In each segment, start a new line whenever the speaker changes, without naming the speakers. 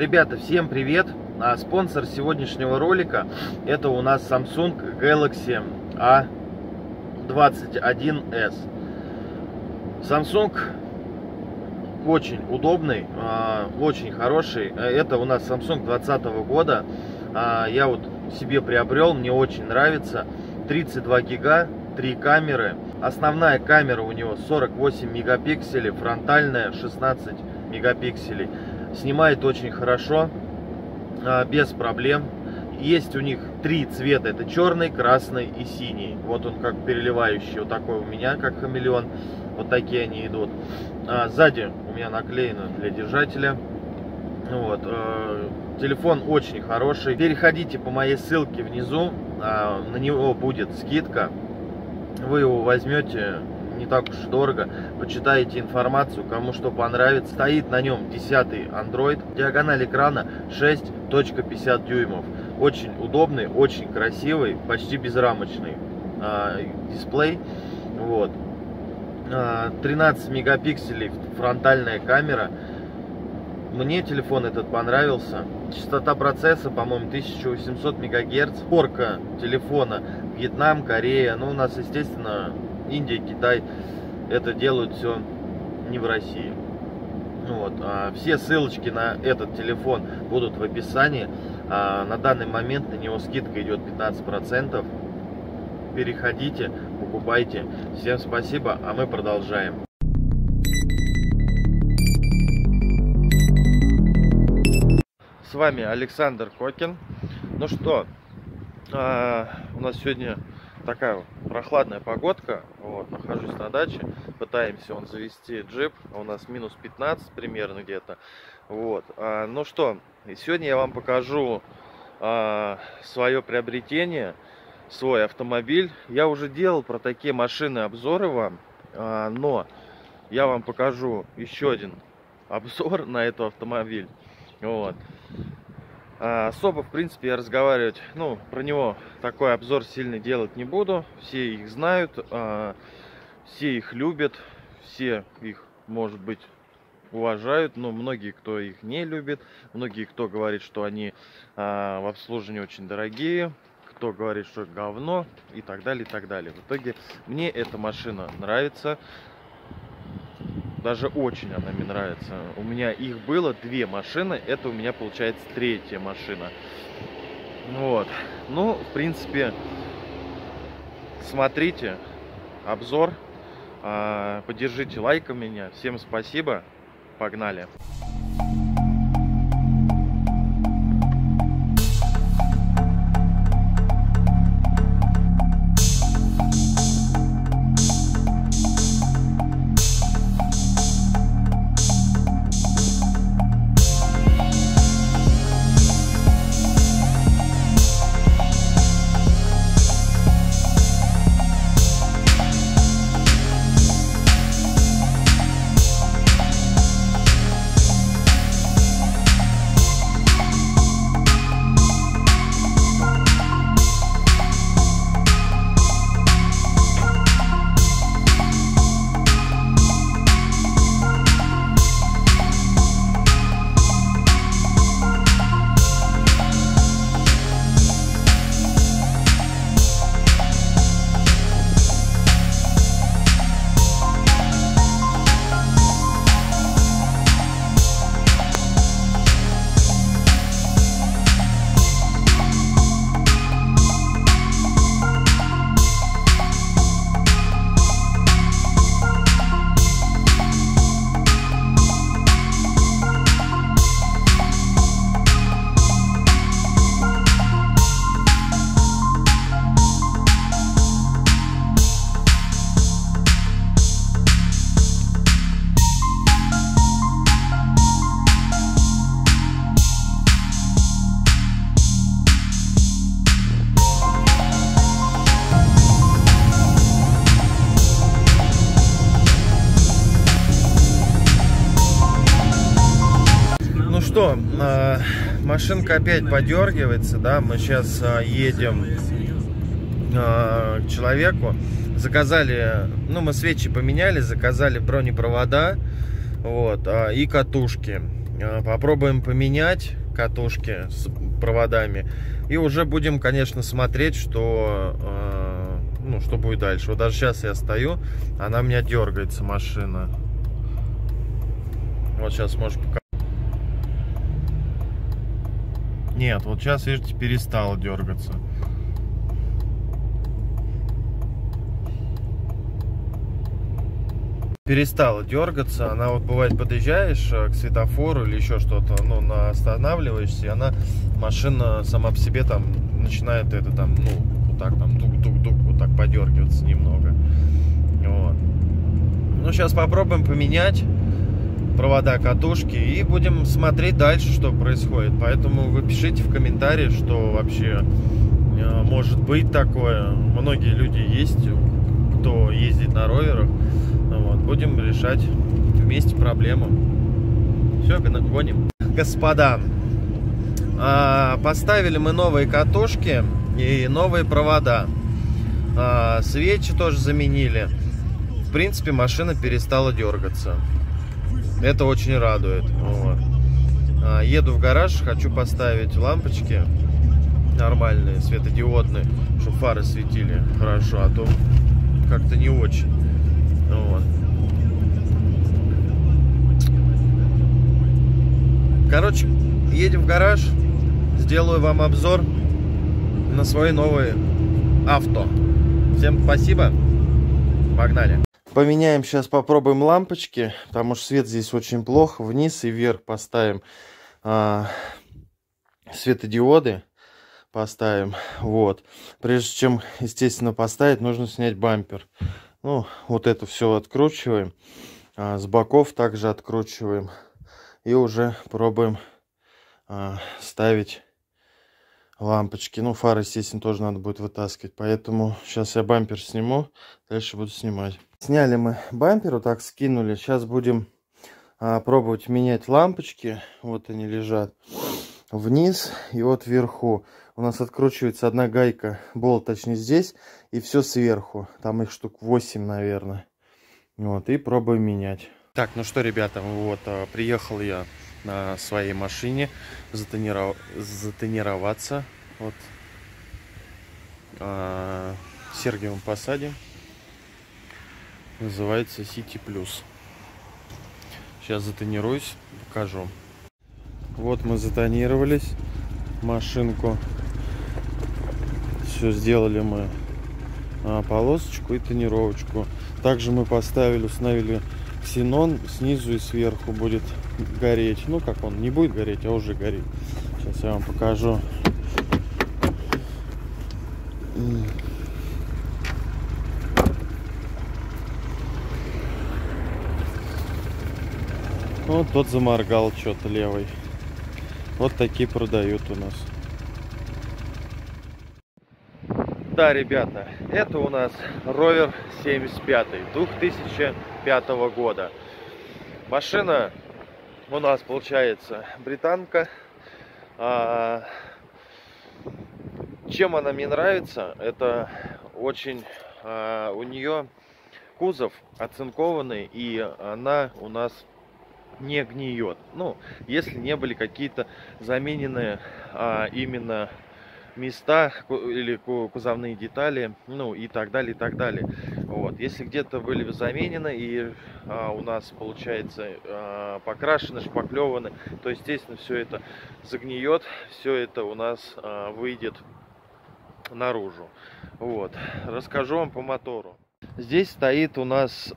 Ребята, всем привет! Спонсор сегодняшнего ролика — это у нас Samsung Galaxy A21s. Samsung очень удобный, очень хороший. Это у нас Samsung 2020 года. Я вот себе приобрел, мне очень нравится. 32 гига, 3 камеры. Основная камера у него 48 мегапикселей, фронтальная 16 мегапикселей. Снимает очень хорошо, без проблем. Есть у них 3 цвета, это черный, красный и синий. Вот он как переливающий, вот такой у меня, как хамелеон. Вот такие они идут. Сзади у меня наклеено для держателя. Вот. Телефон очень хороший. Переходите по моей ссылке внизу, на него будет скидка. Вы его возьмете не так уж дорого, почитаете информацию, кому что понравится. Стоит на нем 10-й Android, диагональ экрана 6.50 дюймов. Очень удобный, очень красивый, почти безрамочный дисплей. Вот. 13 мегапикселей фронтальная камера. Мне телефон этот понравился. Частота процесса, по-моему, 1800 МГц. Сборка телефона Вьетнам, Корея. Ну, у нас, естественно, Индия, Китай. Это делают все не в России. Вот. Все ссылочки на этот телефон будут в описании. На данный момент на него скидка идет 15%. Переходите, покупайте. Всем спасибо, а мы продолжаем. С вами Александр Кокин. Ну что, у нас сегодня такая прохладная погодка. Вот, нахожусь на даче, пытаемся завести джип. У нас минус 15 примерно где-то. Вот. Ну что, сегодня я вам покажу свое приобретение, свой автомобиль. Я уже делал про такие машины обзоры вам, но я вам покажу еще один обзор на этот автомобиль. Вот. Особо, в принципе, я разговаривать, про него такой обзор сильно делать не буду. Все их знают, все их любят, все их, может быть, уважают, но многие, кто их не любит, многие, кто говорит, что они в обслуживании очень дорогие, кто говорит, что говно и так далее, и так далее. В итоге мне эта машина нравится. Даже очень она мне нравится. У меня их было 2 машины. Это у меня получается 3-я машина. Вот. Ну, в принципе, смотрите обзор. Поддержите лайком меня. Всем спасибо. Погнали. Что, машинка опять подергивается, да, мы сейчас едем к человеку, заказали, мы свечи поменяли, заказали бронепровода, вот, и катушки. Попробуем поменять катушки с проводами. И уже будем, конечно, смотреть, что, ну, что будет дальше. Вот даже сейчас я стою, она у меня дергается, машина. Вот сейчас можешь показать. Нет, вот сейчас, видите, перестала дергаться. Перестала дергаться. Она вот бывает, подъезжаешь к светофору или еще что-то, ну, останавливаешься, и она, машина сама по себе там начинает это там, ну, вот так там тук-тук-тук, вот так подергиваться немного. Вот. Ну, сейчас попробуем поменять провода катушки и будем смотреть дальше, что происходит. Поэтому вы пишите в комментариях, что вообще может быть такое. Многие люди есть, кто ездит на роверах. Вот, будем решать вместе проблему. Все, гоним. Господа, поставили мы новые катушки и новые провода. Свечи тоже заменили. В принципе, машина перестала дергаться. Это очень радует. Вот. Еду в гараж, хочу поставить лампочки нормальные, светодиодные, чтобы фары светили хорошо, а то как-то не очень. Вот. Короче, едем в гараж, сделаю вам обзор на свои новые авто. Всем спасибо, погнали. Поменяем сейчас, попробуем лампочки, потому что свет здесь очень плохо. Вниз и вверх поставим светодиоды. Поставим. Вот. Прежде чем, естественно, поставить, нужно снять бампер. Ну, вот это все откручиваем. С боков также откручиваем. И уже пробуем ставить лампочки. Ну, фары, естественно, тоже надо будет вытаскивать. Поэтому сейчас я бампер сниму. Дальше буду снимать. Сняли мы бампер, вот так скинули. Сейчас будем пробовать менять лампочки. Вот они лежат. Вниз и вот вверху. У нас откручивается одна гайка, болт, точнее здесь. И все сверху. Там их штук 8, наверное. Вот, и пробуем менять. Так, ну что, ребята, вот приехал я на своей машине затонироваться. Вот Сергиевом Посаде. Называется City Plus. Сейчас затонируюсь, покажу. Вот мы затонировались. Машинку. Все сделали мы. Полосочку и тонировочку. Также мы установили ксенон. Снизу и сверху будет гореть. Ну, как он не будет гореть, а уже горит. Сейчас я вам покажу. Вот тот заморгал что-то левый. Вот такие продают у нас. Да, ребята, это у нас Rover 75 2005 года. Машина у нас получается британка. Чем она мне нравится? Это очень у нее кузов оцинкованный, и она у нас не гниет. Ну, если не были какие-то замененные именно места или кузовные детали, ну и так далее, и так далее. Вот. Если где-то были заменены и у нас получается покрашены, шпаклеваны, то естественно все это загниет, все это у нас выйдет наружу. Вот. Расскажу вам по мотору. Здесь стоит у нас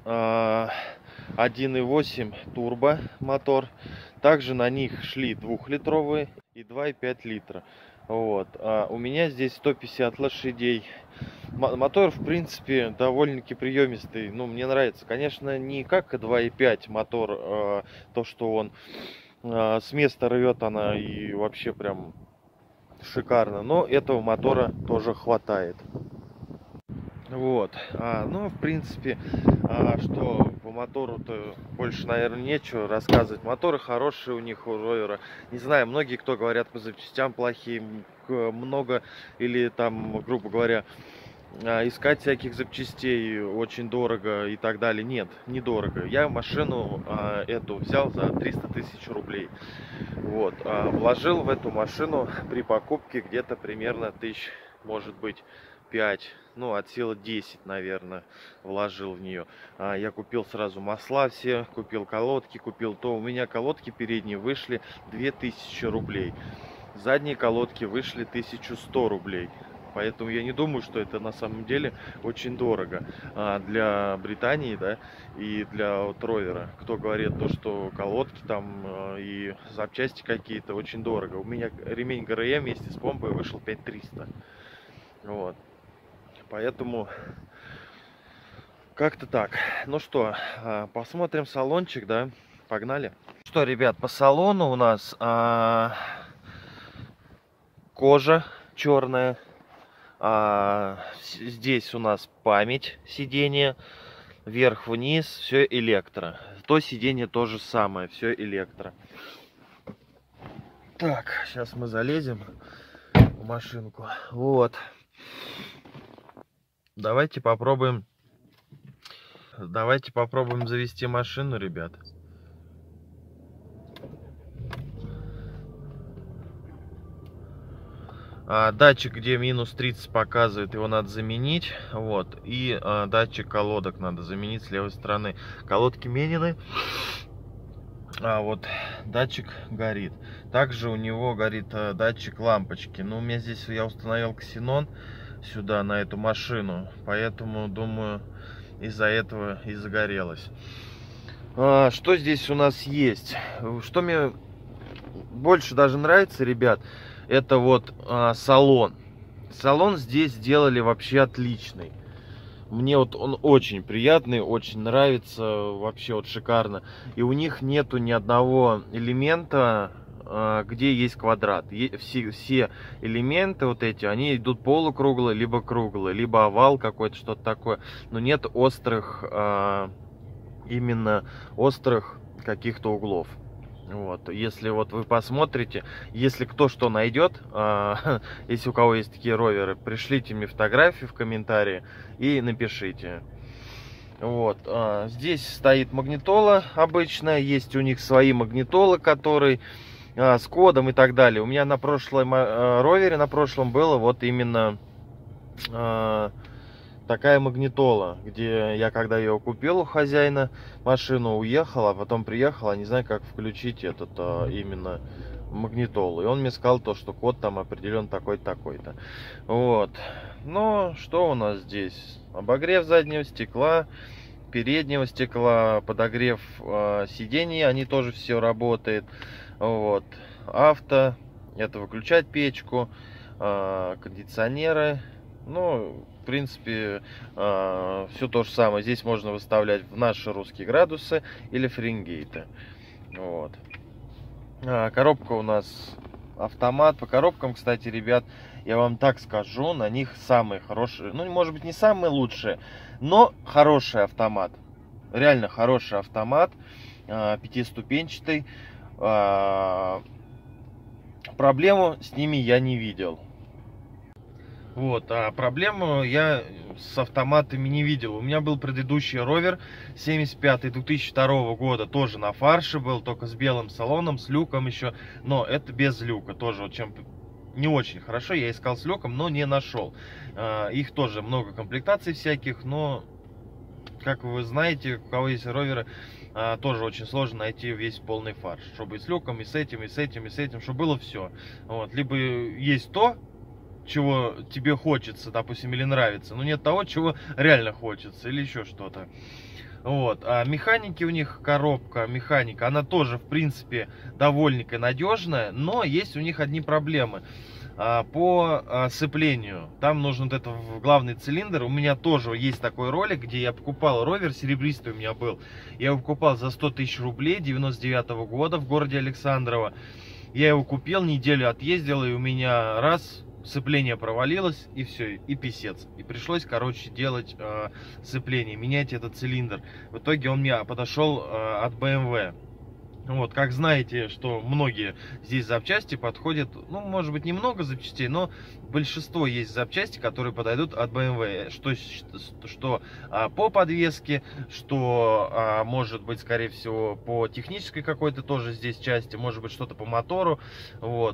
1.8 турбо мотор. Также на них шли 2-литровые и 2,5 литра. Вот. У меня здесь 150 лошадей. Мотор, в принципе, довольно-таки приемистый. Ну, мне нравится. Конечно, не как 2,5 мотор, то, что он с места рвет, она и вообще прям шикарно. Но этого мотора тоже хватает. Вот. Ну, в принципе, что по мотору-то больше, наверное, нечего рассказывать. Моторы хорошие у них, у Ровера. Не знаю, многие, кто говорят, по запчастям плохие, много, или там, грубо говоря, искать всяких запчастей очень дорого и так далее. Нет, недорого. Я машину эту взял за 300 тысяч рублей. Вот, вложил в эту машину при покупке где-то примерно тысяч, может быть, 5, ну, от силы 10, наверное, вложил в нее. Я купил сразу масла все, купил колодки, купил то. У меня колодки передние вышли 2000 рублей. Задние колодки вышли 1100 рублей. Поэтому я не думаю, что это на самом деле очень дорого для Британии, да, и для вот ровера. Кто говорит то, что колодки там и запчасти какие-то очень дорого. У меня ремень ГРМ вместе с помпой вышел 5300. Вот. Поэтому как-то так. Ну что, посмотрим салончик, да? Погнали. Что, ребят, по салону у нас кожа черная. Здесь у нас память сиденья, вверх-вниз, все электро. То сиденье то же самое, все электро. Так, сейчас мы залезем в машинку. Вот. Давайте попробуем завести машину, ребят. Датчик, где минус 30 показывает, его надо заменить. Вот. И датчик колодок надо заменить с левой стороны. Колодки менены. Вот датчик горит. Также у него горит датчик лампочки. Но у меня здесь я установил ксенон сюда, на эту машину. Поэтому, думаю, из-за этого и загорелось. Что здесь у нас есть? Что мне больше даже нравится, ребят, это вот салон. Салон здесь сделали вообще отличный. Мне вот он очень приятный, очень нравится, вообще вот шикарно. И у них нету ни одного элемента, где есть квадрат. Все элементы вот эти, они идут полукруглые, либо круглые, либо овал какой-то, что-то такое. Но нет острых, именно острых каких-то углов. Вот, если вот вы посмотрите, если кто что найдет, если у кого есть такие роверы, пришлите мне фотографии в комментарии и напишите. Вот, здесь стоит магнитола обычная, есть у них свои магнитолы, которые с кодом и так далее. У меня на прошлом ровере, на прошлом было вот именно такая магнитола, где я, когда ее купил у хозяина машину, уехал, а потом приехал, не знаю, как включить этот именно магнитолу. И он мне сказал то, что код там определен такой-то, такой-то. Вот. Но что у нас здесь? Обогрев заднего стекла, переднего стекла, подогрев сидений, они тоже все работает. Вот. Авто, это выключать печку, кондиционеры. Ну, в принципе, все то же самое. Здесь можно выставлять в наши русские градусы или фаренгейты. Вот. Коробка у нас автомат. По коробкам, кстати, ребят, я вам так скажу, на них самые хорошие, ну, может быть, не самые лучшие, но хороший автомат. Реально хороший автомат, пятиступенчатый. Проблему с ними я не видел. Вот, а проблему я с автоматами не видел. У меня был предыдущий ровер 75 2002 года, тоже на фарше был, только с белым салоном, с люком еще, но это без люка, тоже вот чем не очень хорошо. Я искал с люком, но не нашел. Их тоже много комплектаций всяких, но, как вы знаете, у кого есть роверы, тоже очень сложно найти весь полный фарш, чтобы и с люком, и с этим, и с этим, и с этим, чтобы было все. Вот, либо есть то, чего тебе хочется, допустим, или нравится, но нет того, чего реально хочется, или еще что-то. Вот. А механики у них, коробка, механика, она тоже, в принципе, довольно надежная, но есть у них одни проблемы. По сцеплению. Там нужен вот этот главный цилиндр. У меня тоже есть такой ролик, где я покупал ровер, серебристый у меня был. Я его покупал за 100 тысяч рублей 99-го года в городе Александрово. Я его купил, неделю отъездил, и у меня раз... сцепление провалилось, и все, и писец. И пришлось, короче, делать сцепление, менять этот цилиндр. В итоге он мне подошел от BMW. Вот, как знаете, что многие здесь запчасти подходят, ну, может быть, немного запчастей, но большинство есть запчасти, которые подойдут от BMW. Что по подвеске, что, может быть, скорее всего, по технической какой-то тоже здесь части, может быть, что-то по мотору. Вот,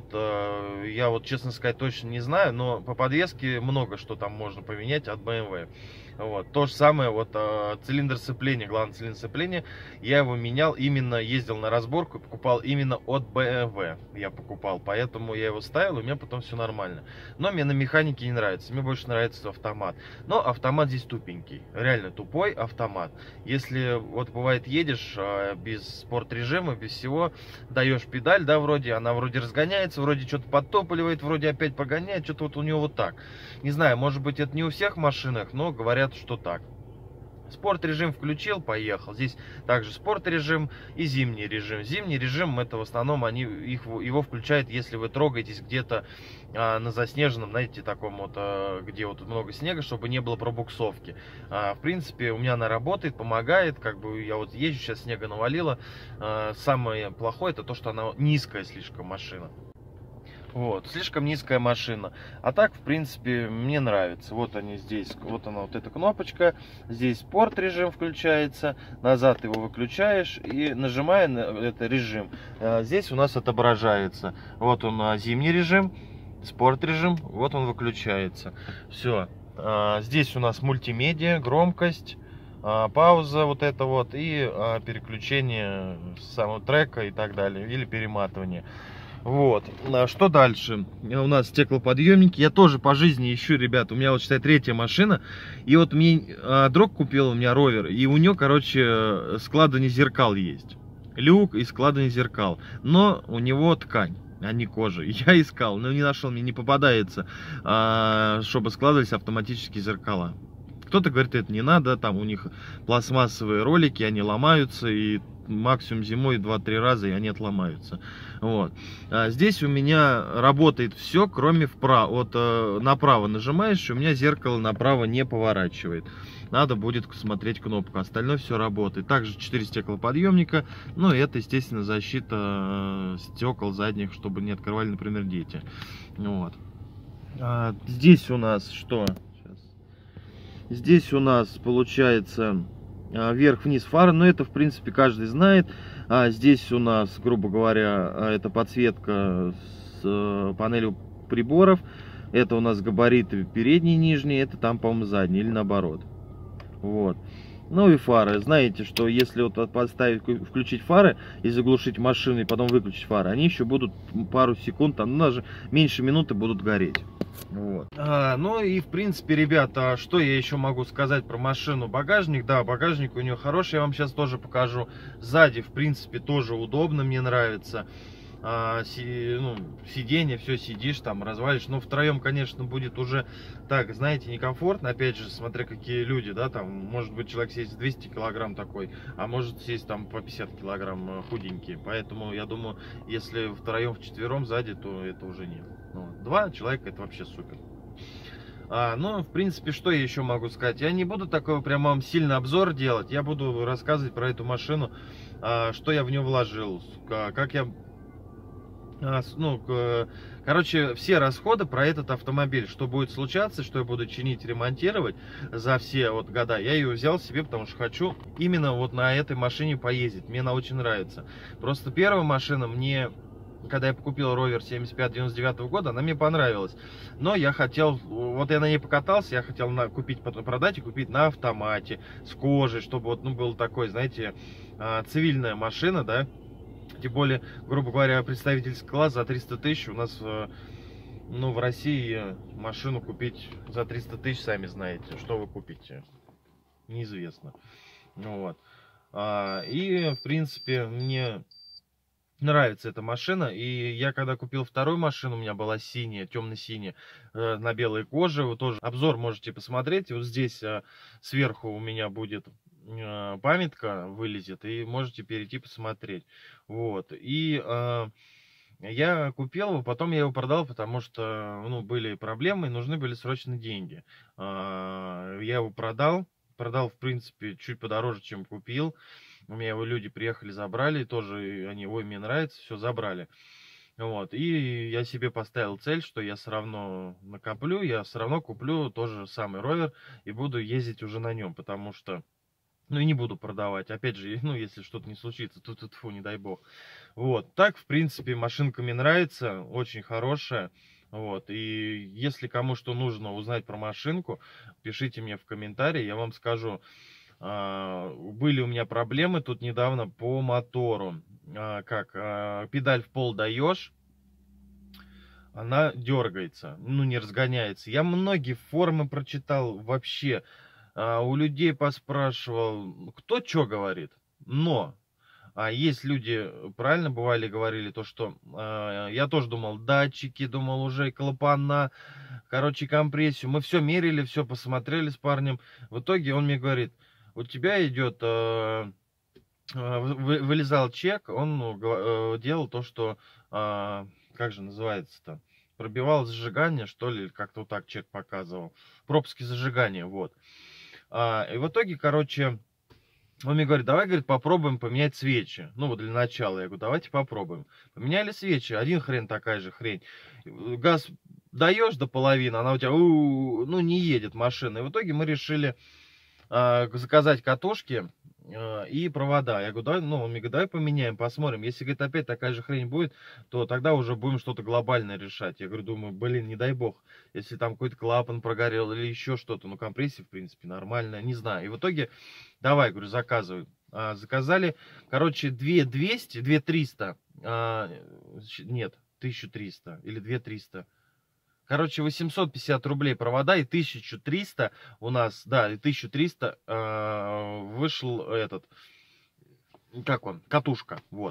я вот, честно сказать, точно не знаю, но по подвеске много что там можно поменять от BMW. Вот, то же самое, вот, цилиндр сцепления, главный цилиндр сцепления, я его менял, именно ездил на разборку, покупал именно от BMW, я покупал, поэтому я его ставил, у меня потом все нормально. Но мне на механике не нравится, мне больше нравится автомат. Но автомат здесь тупенький, реально тупой автомат. Если вот бывает едешь без спорт режима, без всего, даешь педаль, да, вроде, она вроде разгоняется, вроде что-то подтопливает, вроде опять погоняет, что-то вот у него вот так. Не знаю, может быть, это не у всех машинах, но говорят, что так. Спорт режим включил, поехал. Здесь также спорт режим и зимний режим. Зимний режим, это в основном его включают, если вы трогаетесь где-то на заснеженном, знаете, таком вот, где вот много снега, чтобы не было пробуксовки. В принципе, у меня она работает, помогает, как бы я вот езжу, сейчас снега навалило. Самое плохое это то, что она низкая слишком машина. Вот, слишком низкая машина. А так, в принципе, мне нравится. Вот они здесь, вот она, вот эта кнопочка. Здесь спорт режим включается. Назад его выключаешь и нажимая на это режим. Здесь у нас отображается. Вот он, зимний режим, спорт режим. Вот он выключается. Все. Здесь у нас мультимедиа, громкость, пауза вот это вот и переключение самого трека и так далее. Или перематывание. Вот, что дальше? У нас стеклоподъемники. Я тоже по жизни ищу, ребят. У меня вот, считай, третья машина. И вот мне друг купил у меня ровер. И у него, короче, складывание зеркал есть. Люк и складывание зеркал. Но у него ткань, а не кожа. Я искал, но не нашел, мне не попадается, чтобы складывались автоматические зеркала. Кто-то говорит, это не надо, там у них пластмассовые ролики, они ломаются, и максимум зимой 2-3 раза, и они отломаются. Вот. Здесь у меня работает все, кроме вправо. Вот направо нажимаешь, и у меня зеркало направо не поворачивает. Надо будет смотреть кнопку. Остальное все работает. Также 4 стеклоподъемника. Ну и это, естественно, защита стекол задних, чтобы не открывали, например, дети. Вот. Здесь у нас что? Здесь у нас получается вверх-вниз фары, но это в принципе каждый знает. Здесь у нас, грубо говоря, это подсветка с панелью приборов. Это у нас габариты передние, нижние, это там, по-моему, задние или наоборот. Вот. Ну и фары. Знаете, что если вот поставить, включить фары и заглушить машину и потом выключить фары, они еще будут пару секунд, там, даже меньше минуты будут гореть. Вот. Ну и в принципе, ребята, что я еще могу сказать про машину? Багажник, да, багажник у нее хороший, я вам сейчас тоже покажу. Сзади, в принципе, тоже удобно, мне нравится. Сиденье, все, сидишь там, развалишь. Но втроем, конечно, будет уже так, знаете, некомфортно. Опять же, смотря какие люди, да, там, может быть, человек сесть 200 килограмм такой, а может сесть там по 50 килограмм худенький. Поэтому, я думаю, если втроем, вчетвером сзади, то это уже нет. Ну, 2 человека, это вообще супер. Ну, в принципе, что я еще могу сказать? Я не буду такой прям вам сильно обзор делать. Я буду рассказывать про эту машину, что я в нее вложил, как я... короче, все расходы про этот автомобиль, что будет случаться, что я буду чинить, ремонтировать за все вот года, я ее взял себе, потому что хочу именно вот на этой машине поездить. Мне она очень нравится. Просто первая машина мне, когда я купил ровер 75-99 года, она мне понравилась. Но я хотел, вот я на ней покатался, я хотел купить, продать и купить на автомате, с кожей, чтобы вот, ну, был такой, знаете, цивильная машина, да. Тем более, грубо говоря, представительский класс за 300 тысяч у нас, ну, в России машину купить за 300 тысяч, сами знаете, что вы купите, неизвестно. Вот. И, в принципе, мне нравится эта машина. И я, когда купил вторую машину, у меня была синяя, темно-синяя, на белой коже. Вы тоже обзор можете посмотреть. И вот здесь сверху у меня будет памятка, вылезет, и можете перейти посмотреть. Вот. И я купил его, потом я его продал, потому что, ну, были проблемы, и нужны были срочно деньги. Я его продал. продал, в принципе, чуть подороже, чем купил. У меня его люди приехали, забрали, тоже они, ой, мне нравится, все, забрали. Вот, и я себе поставил цель, что я все равно накоплю, я все равно куплю тот же самый ровер и буду ездить уже на нем, потому что, ну, и не буду продавать, опять же, ну, если что-то не случится, тут, фу, не дай бог. Вот, так, в принципе, машинка мне нравится, очень хорошая. Вот, и если кому что нужно узнать про машинку, пишите мне в комментарии, я вам скажу. Были у меня проблемы тут недавно по мотору. Педаль в пол даешь, она дергается, ну, не разгоняется. Я многие форумы прочитал вообще, у людей поспрашивал, кто что говорит. Но есть люди, правильно бывали, говорили то, что я тоже думал, датчики, думал уже клапана, короче, компрессию. Мы все мерили, все посмотрели с парнем. В итоге он мне говорит, у тебя идет, вылезал чек, он делал то, что, как же называется-то, пробивал зажигание, что ли, как-то вот так чек показывал. Пропуски зажигания, вот. И в итоге, короче, он мне говорит, давай, говорит, попробуем поменять свечи. Ну, вот для начала. Я говорю, давайте попробуем. Поменяли свечи, один хрен, такая же хрень. Газ даешь до половины, она у тебя, ну, не едет машина. И в итоге мы решили заказать катушки и провода. Я говорю, давай, ну, он мне говорит, давай поменяем, посмотрим. Если, говорит, опять такая же хрень будет, то тогда уже будем что-то глобальное решать. Я говорю, думаю, блин, не дай бог, если там какой-то клапан прогорел или еще что-то. Ну, компрессия, в принципе, нормальная, не знаю. И в итоге, давай, говорю, заказывай. Заказали, короче, 2200, 2300, нет, 1300 или 2300. Короче, 850 рублей провода и 1300 у нас, да, и 1300 вышел этот, как он, катушка, вот.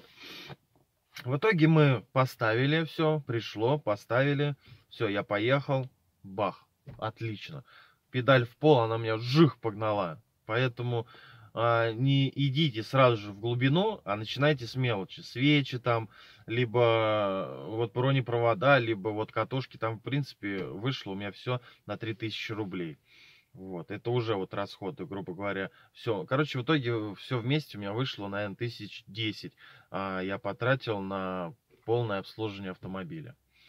В итоге мы поставили все, пришло, поставили, все, я поехал, бах, отлично. Педаль в пол, она меня жих погнала, поэтому не идите сразу же в глубину, а начинайте с мелочи. Свечи там, либо вот бронепровода, либо вот катушки. Там, в принципе, вышло у меня все на 3000 рублей. Вот, это уже вот расходы, грубо говоря. Все, короче, в итоге все вместе у меня вышло, наверное, 1010. Я потратил на полное обслуживание автомобиля.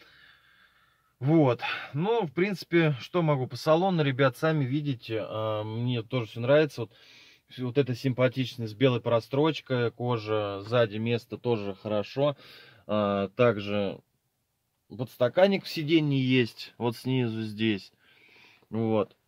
Вот, ну, в принципе, что могу? По салону, ребят, сами видите, мне тоже все нравится. Вот это симпатично, с белой прострочкой, кожа, сзади место тоже хорошо. Также подстаканник в сиденье есть, вот снизу здесь. Вот.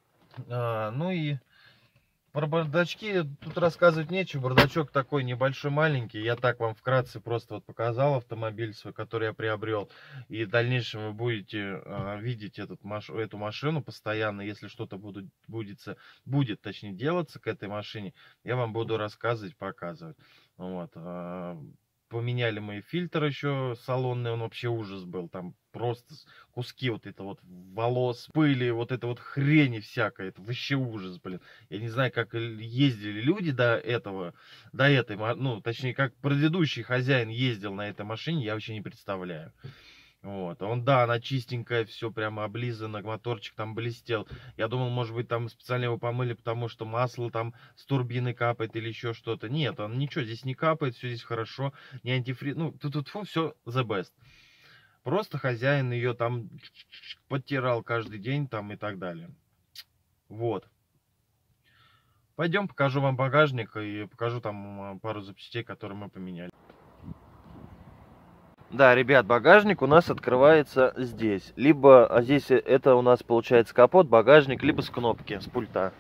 Ну и про бардачки тут рассказывать нечего. Бардачок такой небольшой, маленький. Я так вам вкратце просто вот показал автомобиль свой, который я приобрел. И в дальнейшем вы будете видеть эту машину постоянно. Если что-то будет, точнее, делаться к этой машине, я вам буду рассказывать, показывать. Вот. Поменяли мы фильтр еще салонный, он вообще ужас был. Там просто куски вот это вот волос, пыли, вот это вот хрени всякая. Это вообще ужас, блин. Я не знаю, как ездили люди до этой, ну, точнее, как предыдущий хозяин ездил на этой машине, я вообще не представляю. Вот, да, она чистенькая, все прямо облизано, моторчик там блестел. Я думал, может быть, там специально его помыли, потому что масло там с турбины капает или еще что-то. Нет, он ничего здесь не капает, все здесь хорошо, не антифриз. Ну, тут все the best. Просто хозяин ее там подтирал каждый день там и так далее. Вот. Пойдем, покажу вам багажник и покажу там пару запчастей, которые мы поменяли. Да, ребят, багажник у нас открывается здесь. Либо здесь это у нас получается капот, багажник, либо с кнопки, с пульта.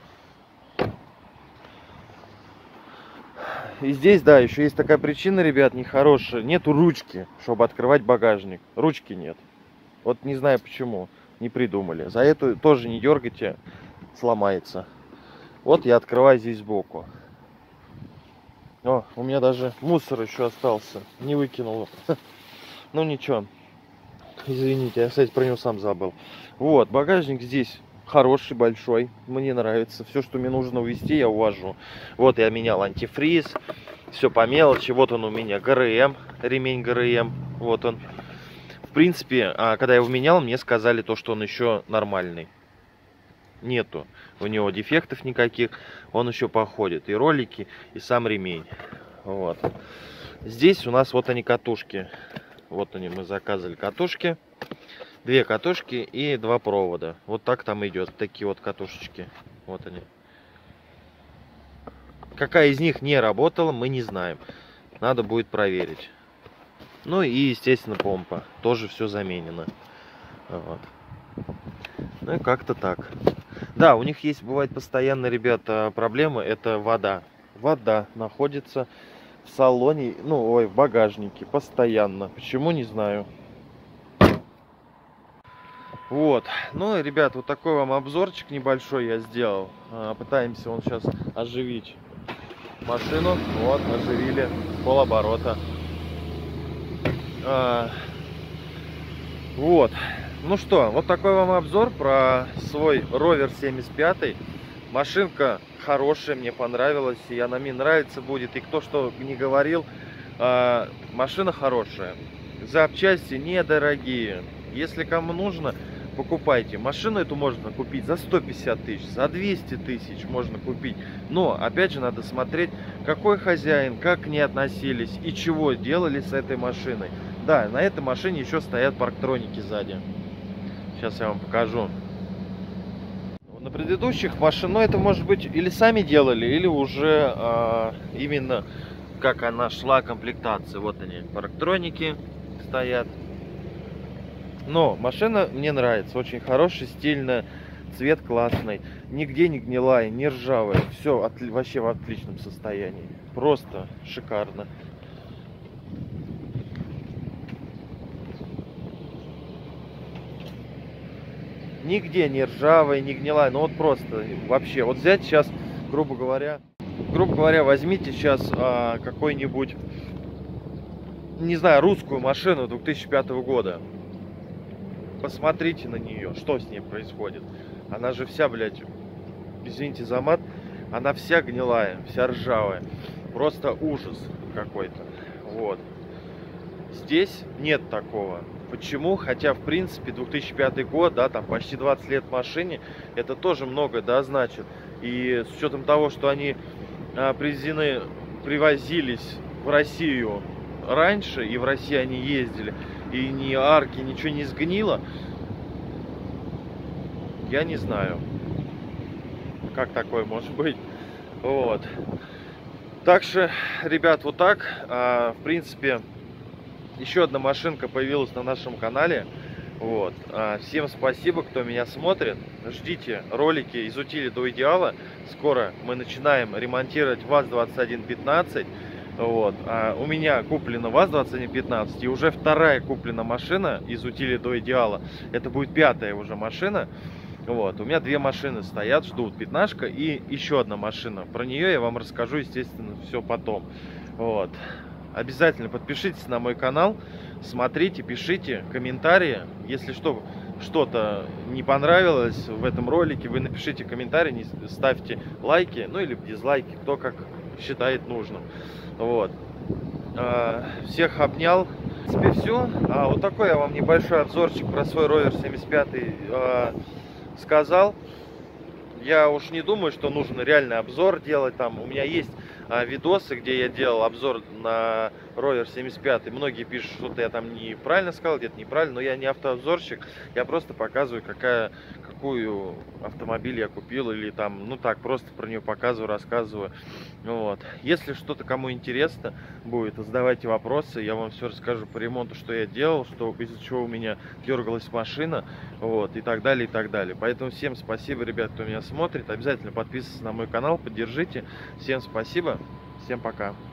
И здесь, да, еще есть такая причина, ребят, нехорошая. Нету ручки, чтобы открывать багажник. Ручки нет. Вот не знаю почему, не придумали. За эту тоже не дергайте, сломается. Вот я открываю здесь сбоку. О, у меня даже мусор еще остался. Не выкинул. Ну ничего. Извините, я, кстати, про него сам забыл. Вот, багажник здесь хороший, большой. Мне нравится. Все, что мне нужно увезти, я увожу. Вот я менял антифриз. Все по мелочи. Вот он у меня ГРМ. Ремень ГРМ. Вот он. В принципе, когда я его менял, мне сказали то, что он еще нормальный. нету у него дефектов никаких, он еще походит, и ролики, и сам ремень. Вот. Здесь у нас вот они катушки, вот они, мы заказывали катушки, 2 катушки и 2 провода, вот так там идет, такие вот катушечки, вот они. Какая из них не работала, мы не знаем, надо будет проверить. Ну и, естественно, помпа. Тоже все заменено. Вот. Ну и как-то так. Да, у них есть, бывает, постоянно, ребята, проблемы. Это вода. Вода находится в салоне, ну, ой, в багажнике. Постоянно. Почему, не знаю. Вот. Ну, ребят, вот такой вам обзорчик небольшой я сделал. Пытаемся он сейчас оживить машину. Вот, оживили с полоборота. Вот, ну что, вот такой вам обзор про свой Rover 75. Машинка хорошая, мне понравилась, и она мне нравится будет. И кто что не говорил, машина хорошая, запчасти недорогие. Если кому нужно, покупайте. Машину эту можно купить за 150 тысяч, за 200 тысяч можно купить. Но, опять же, надо смотреть, какой хозяин, как к ней относились и чего делали с этой машиной. Да, на этой машине еще стоят парктроники сзади. Сейчас я вам покажу. На предыдущих машин, ну, это может быть или сами делали, или уже именно как она шла комплектация. Вот они, парктроники стоят. Но машина мне нравится, очень хорошая, стильная, цвет классный, нигде не гнилая, не ржавая, все вообще в отличном состоянии, просто шикарно. Нигде не ржавая, не гнилая, ну вот просто вообще, вот взять сейчас, грубо говоря, возьмите сейчас какой-нибудь, не знаю, русскую машину 2005 года. Посмотрите на нее, что с ней происходит. Она же вся, блядь, извините за мат, она вся гнилая, вся ржавая. Просто ужас какой-то. Вот. Здесь нет такого. Почему? Хотя, в принципе, 2005 год, да, там почти 20 лет машине, это тоже много, да, значит. И с учетом того, что они привозились в Россию раньше, и в России они ездили, и ни арки, ничего не сгнило, я не знаю, как такое может быть. Вот. Так что, ребят, вот так, в принципе, еще одна машинка появилась на нашем канале. Вот. Всем спасибо, кто меня смотрит. Ждите ролики из утили до идеала. Скоро мы начинаем ремонтировать ВАЗ-2115. Вот. У меня куплена ВАЗ-2115 и уже вторая куплена машина из утили до идеала. Это будет 5-я уже машина. Вот. У меня 2 машины стоят, ждут, 15-ка и еще одна машина. Про нее я вам расскажу, естественно, все потом. Вот. Обязательно подпишитесь на мой канал, смотрите, пишите комментарии. Если что-то не понравилось в этом ролике, вы напишите комментарий, ставьте лайки, ну или дизлайки, кто как считает нужным. Вот. Всех обнял. В принципе, все. Вот такой я вам небольшой обзорчик про свой Rover 75 сказал. Я уж не думаю, что нужно реальный обзор делать. Там у меня есть видосы, где я делал обзор на Rover 75. Многие пишут, что я там неправильно сказал, где-то неправильно. Но я не автообзорщик. Я просто показываю, какую автомобиль я купил. Или там, ну так, просто про нее показываю, рассказываю. Вот. Если что-то кому интересно будет, задавайте вопросы. Я вам все расскажу по ремонту, что я делал, из-за чего у меня дергалась машина. Вот, и так далее, и так далее. Поэтому всем спасибо, ребят, кто меня смотрит. Обязательно подписывайтесь на мой канал, поддержите. Всем спасибо, всем пока.